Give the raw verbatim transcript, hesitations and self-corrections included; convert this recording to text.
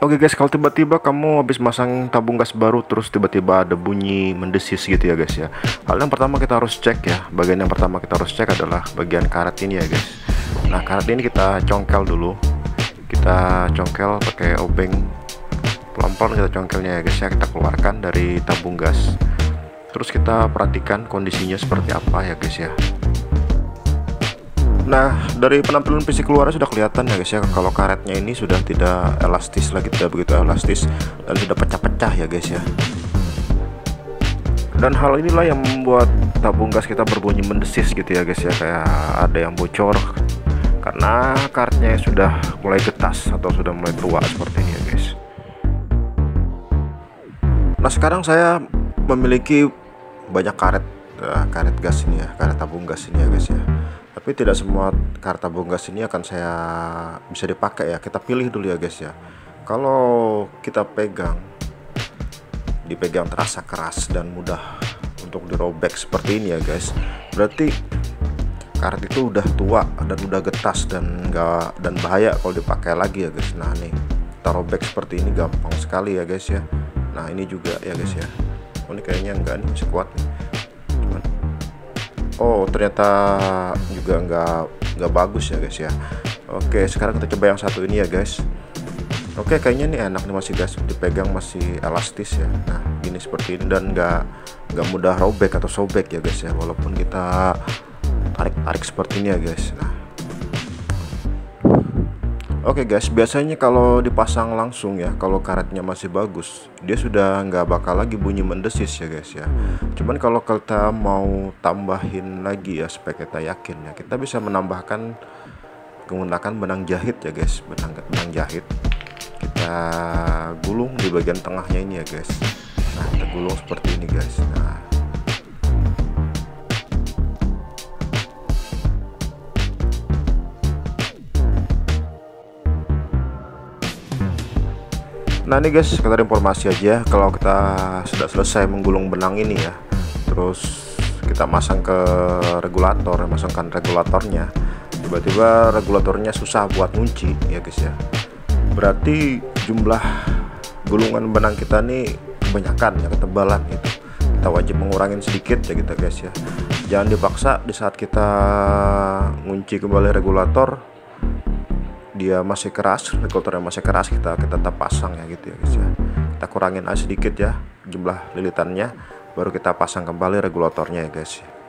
Oke guys, kalau tiba-tiba kamu habis masang tabung gas baru terus tiba-tiba ada bunyi mendesis gitu ya guys ya. Hal yang pertama kita harus cek ya. Bagian yang pertama kita harus cek adalah bagian karet ini ya guys. Nah, karet ini kita congkel dulu. Kita congkel pakai obeng. Pelan-pelan kita congkelnya ya guys ya. Kita keluarkan dari tabung gas. Terus kita perhatikan kondisinya seperti apa ya guys ya. Nah, dari penampilan fisik luarnya sudah kelihatan ya guys ya, kalau karetnya ini sudah tidak elastis lagi, tidak begitu elastis dan sudah pecah-pecah ya guys ya. Dan hal inilah yang membuat tabung gas kita berbunyi mendesis gitu ya guys ya, kayak ada yang bocor karena karetnya sudah mulai getas atau sudah mulai tua seperti ini ya guys. Nah, sekarang saya memiliki banyak karet, uh, karet gas ini ya, karet tabung gas ini ya guys ya. Tapi tidak semua karet tabung gas ini akan saya bisa dipakai ya. Kita pilih dulu ya guys ya. Kalau kita pegang, dipegang terasa keras dan mudah untuk dirobek seperti ini ya guys, berarti karet itu udah tua dan udah getas dan enggak dan bahaya kalau dipakai lagi ya guys. Nah nih, kita robek seperti ini gampang sekali ya guys ya. Nah ini juga ya guys ya. Oh, ini kayaknya enggak nih, masih kuat nih. Cuman oh ternyata juga nggak nggak bagus ya guys ya. Oke, sekarang kita coba yang satu ini ya guys. Oke, kayaknya nih enak nih, masih guys, dipegang masih elastis ya. Nah gini seperti ini dan nggak nggak mudah robek atau sobek ya guys ya, walaupun kita tarik tarik seperti ini ya guys. Nah oke guys, biasanya kalau dipasang langsung ya, kalau karetnya masih bagus, dia sudah nggak bakal lagi bunyi mendesis ya guys ya. Cuman kalau kita mau tambahin lagi ya supaya kita yakin ya, kita bisa menambahkan menggunakan benang jahit ya guys. Benang benang jahit kita gulung di bagian tengahnya ini ya guys. Nah kita gulung seperti ini guys. Nah Nah ini guys, sekedar informasi aja, kalau kita sudah selesai menggulung benang ini ya, terus kita masang ke regulator, masangkan regulatornya, tiba-tiba regulatornya susah buat ngunci ya guys ya, berarti jumlah gulungan benang kita nih kebanyakan ya, ketebalan gitu. Kita wajib mengurangin sedikit ya gitu guys ya. Jangan dipaksa di saat kita ngunci kembali regulator dia masih keras, regulatornya masih keras, kita kita tetap pasang ya gitu ya guys ya. Kita kurangin aja sedikit ya jumlah lilitannya, baru kita pasang kembali regulatornya ya guys.